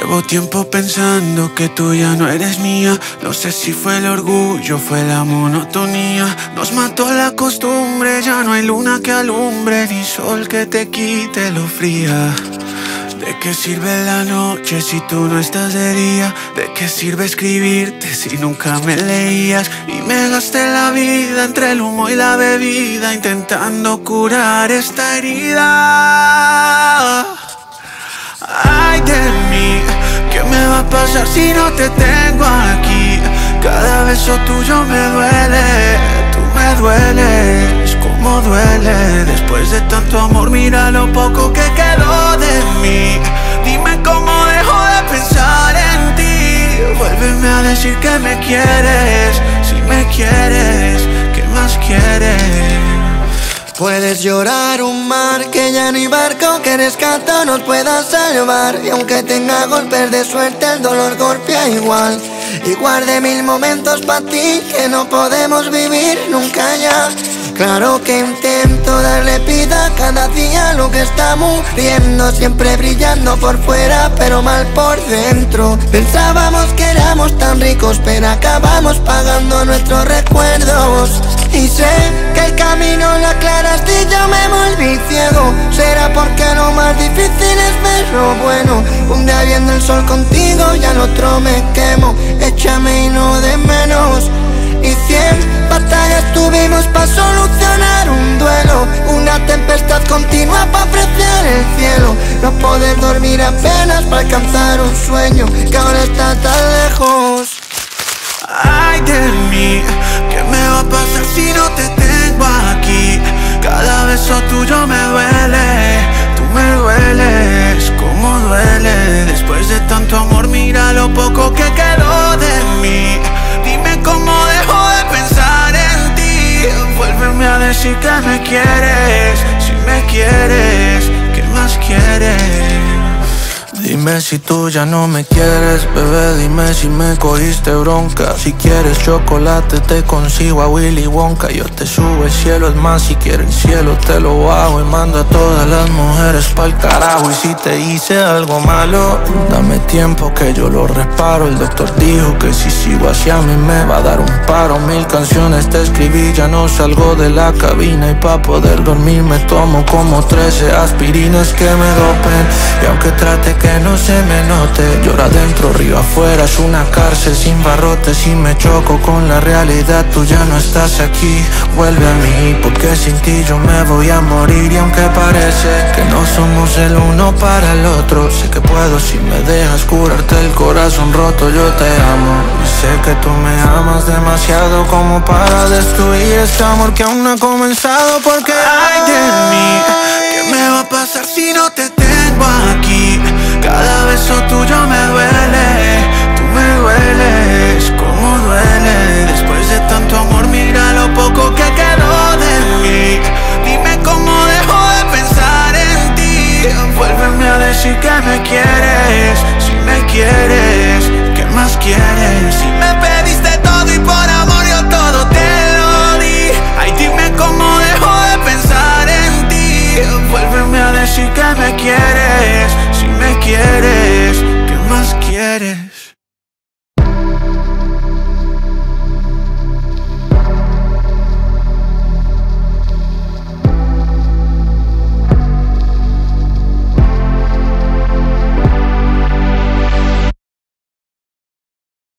Llevo tiempo pensando que tú ya no eres mía. No sé si fue el orgullo, fue la monotonía. Nos mató la costumbre, ya no hay luna que alumbre, ni sol que te quite lo fría. ¿De qué sirve la noche si tú no estás de día? ¿De qué sirve escribirte si nunca me leías? Y me gasté la vida entre el humo y la bebida, intentando curar esta herida. Ay de mí, ¿qué me va a pasar si no te tengo aquí? Cada beso tuyo me duele, tú me dueles, como duele. Después de tanto amor, mira lo poco que quedó de mí. Dime cómo dejo de pensar en ti. Vuélveme a decir que me quieres, si me quieres, ¿qué más quieres? Puedes llorar un mar que ya no hay barco que rescata nos pueda salvar. Y aunque tenga golpes de suerte, el dolor golpea igual. Y guardé 1000 momentos para ti que no podemos vivir nunca ya. Claro que intento darle vida cada día a lo que está muriendo, siempre brillando por fuera pero mal por dentro. Pensábamos que éramos tan ricos pero acabamos pagando nuestros recuerdos. Y sé que el camino lo aclaraste y yo me volví ciego. Será porque lo más difícil es ver lo bueno. Un día viendo el sol contigo y al otro me quemo. Échame y no de menos. Y 100 batallas tuvimos para solucionar un duelo. Una tempestad continua para apreciar el cielo. No poder dormir apenas para alcanzar un sueño que ahora está tan lejos. Ay de mí, ¿qué me va a pasar si no te tengo aquí? Cada beso tuyo me duele, tú me dueles, como duele. Después de tanto amor, mira lo poco que quedó de mí. Dime cómo dejo de pensar en ti. Vuélveme a decir que me quieres, si me quieres, ¿qué más quieres? Dime si tú ya no me quieres, bebé, dime si me cogiste bronca. Si quieres chocolate te consigo a Willy Wonka. Yo te subo el cielo, es más, si quieres el cielo te lo bajo. Y mando a todas las mujeres pa'l carajo. Y si te hice algo malo, dame tiempo que yo lo reparo. El doctor dijo que si sigo así a mí me va a dar un paro. 1000 canciones te escribí, ya no salgo de la cabina. Y pa' poder dormir me tomo como 13 aspirinas que me dopen. Y aunque trate que no se me note, llora adentro, río afuera, es una cárcel sin barrotes. Y me choco con la realidad, tú ya no estás aquí. Vuelve a mí, porque sin ti yo me voy a morir. Y aunque parece que no somos el uno para el otro, sé que puedo si me dejas curarte el corazón roto. Yo te amo y sé que tú me amas demasiado como para destruir este amor que aún no ha comenzado. Porque ay de mí, ¿qué me va a pasar si no te tengo aquí? Cada beso tuyo me duele, tú me dueles, como duele. Después de tanto amor, mira lo poco que quedó de mí. Dime cómo dejo de pensar en ti. Vuélveme a decir que me quieres.